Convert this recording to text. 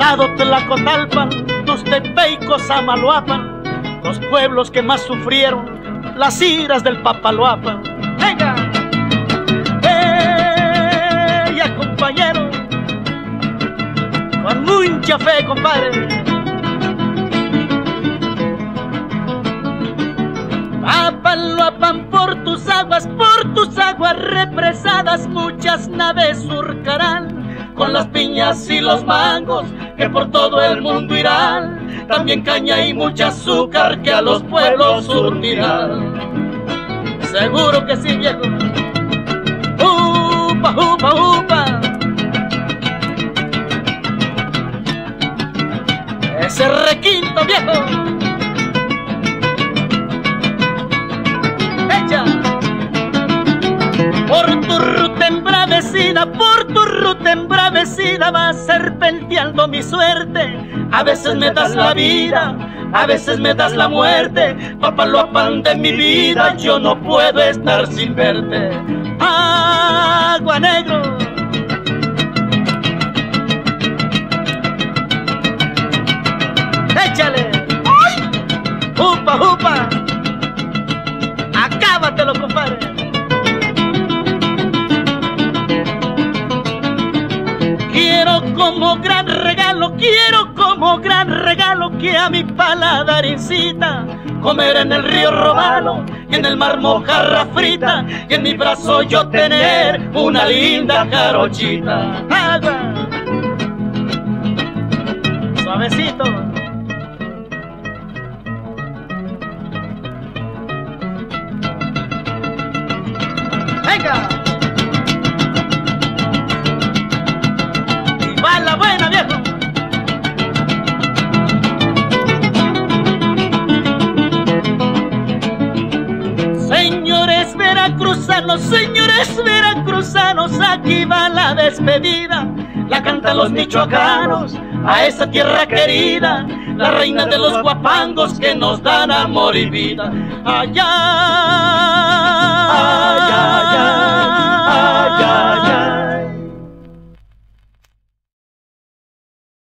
Alado Tlacotalpan, Tuxtepec, Samaloapan, los pueblos que más sufrieron las iras del Papaloapan. ¡Venga! ¡Ella, compañero! Con mucha fe, compadre. Papaloapan, por tus aguas represadas, muchas naves surcarán con las piñas y los mangos que por todo el mundo irán. También caña y mucha azúcar que a los pueblos surtirán. Seguro que sí, viejo. ¡Upa, upa, upa! Ese requinto, viejo. ¡Echa! Por tu ruta embravecida va serpenteando mi suerte. A veces me das la vida, a veces me das la muerte. Papaloapan de mi vida, yo no puedo estar sin verte. Agua Negro. ¡Échale! ¡Ay! ¡Upa, upa! ¡Acábatelo, compadre! Quiero como gran regalo que a mi paladar incita comer en el río Robalo y en el mar mojarra frita, y en mi brazo yo tener una linda jarochita. ¡Agua! Suavecito. ¡Venga! ¡Y va la buena, viejo! Señores veracruzanos, aquí va la despedida. La cantan los michoacanos a esa tierra querida, la reina de los guapangos que nos dan amor y vida. Allá